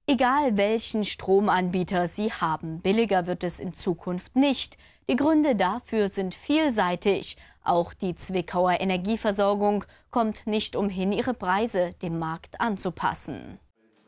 Egal welchen Stromanbieter Sie haben, billiger wird es in Zukunft nicht. Die Gründe dafür sind vielseitig. Auch die Zwickauer Energieversorgung kommt nicht umhin, ihre Preise dem Markt anzupassen.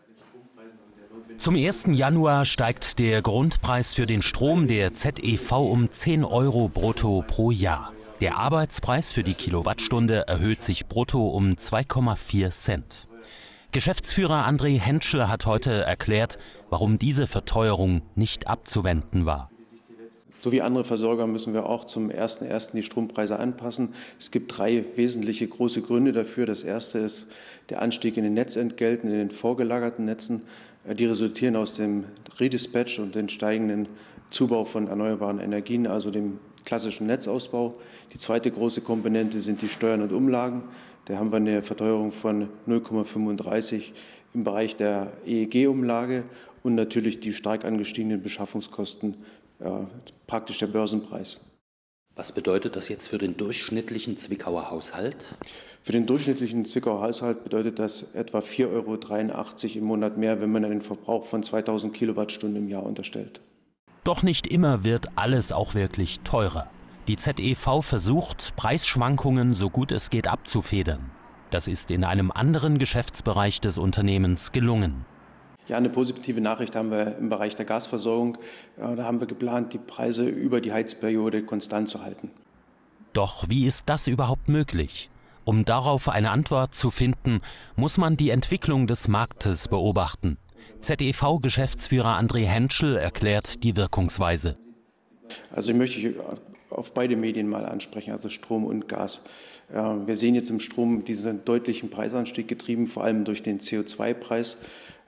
Zum 1. Januar steigt der Grundpreis für den Strom der ZEV um 10 € brutto pro Jahr. Der Arbeitspreis für die Kilowattstunde erhöht sich brutto um 2,4 Cent. Geschäftsführer André Henschel hat heute erklärt, warum diese Verteuerung nicht abzuwenden war. So wie andere Versorger müssen wir auch zum 1.1. die Strompreise anpassen. Es gibt 3 wesentliche große Gründe dafür. Das erste ist der Anstieg in den Netzentgelten, in den vorgelagerten Netzen. Die resultieren aus dem Redispatch und dem steigenden Zubau von erneuerbaren Energien, also dem klassischen Netzausbau. Die zweite große Komponente sind die Steuern und Umlagen. Da haben wir eine Verteuerung von 0,35 im Bereich der EEG-Umlage und natürlich die stark angestiegenen Beschaffungskosten, praktisch der Börsenpreis. Was bedeutet das jetzt für den durchschnittlichen Zwickauer Haushalt? Für den durchschnittlichen Zwickauer Haushalt bedeutet das etwa 4,83 € im Monat mehr, wenn man einen Verbrauch von 2000 Kilowattstunden im Jahr unterstellt. Doch nicht immer wird alles auch wirklich teurer. Die ZEV versucht, Preisschwankungen so gut es geht abzufedern. Das ist in einem anderen Geschäftsbereich des Unternehmens gelungen. Ja, eine positive Nachricht haben wir im Bereich der Gasversorgung. Da haben wir geplant, die Preise über die Heizperiode konstant zu halten. Doch wie ist das überhaupt möglich? Um darauf eine Antwort zu finden, muss man die Entwicklung des Marktes beobachten. ZEV-Geschäftsführer André Henschel erklärt die Wirkungsweise. Also ich möchte auf beide Medien mal ansprechen, also Strom und Gas. Wir sehen jetzt im Strom diesen deutlichen Preisanstieg getrieben, vor allem durch den CO2-Preis.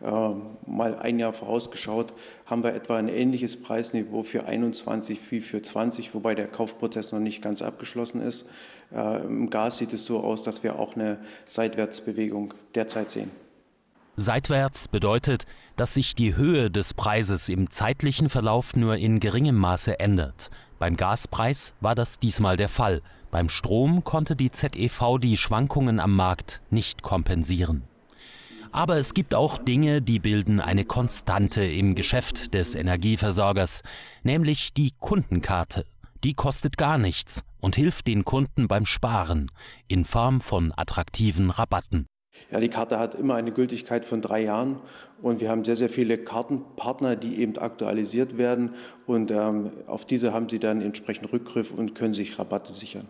Mal ein Jahr vorausgeschaut, haben wir etwa ein ähnliches Preisniveau für 21 wie für 20, wobei der Kaufprozess noch nicht ganz abgeschlossen ist. Im Gas sieht es so aus, dass wir auch eine Seitwärtsbewegung derzeit sehen. Seitwärts bedeutet, dass sich die Höhe des Preises im zeitlichen Verlauf nur in geringem Maße ändert. Beim Gaspreis war das diesmal der Fall. Beim Strom konnte die ZEV die Schwankungen am Markt nicht kompensieren. Aber es gibt auch Dinge, die bilden eine Konstante im Geschäft des Energieversorgers, nämlich die Kundenkarte. Die kostet gar nichts und hilft den Kunden beim Sparen in Form von attraktiven Rabatten. Ja, die Karte hat immer eine Gültigkeit von 3 Jahren und wir haben sehr, sehr viele Kartenpartner, die eben aktualisiert werden und auf diese haben Sie dann entsprechend Rückgriff und können sich Rabatte sichern.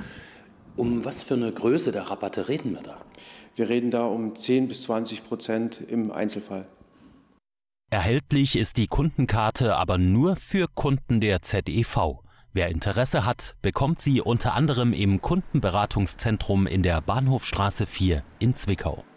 Um was für eine Größe der Rabatte reden wir da? Wir reden da um 10 bis 20% im Einzelfall. Erhältlich ist die Kundenkarte aber nur für Kunden der ZEV. Wer Interesse hat, bekommt sie unter anderem im Kundenberatungszentrum in der Bahnhofstraße 4 in Zwickau.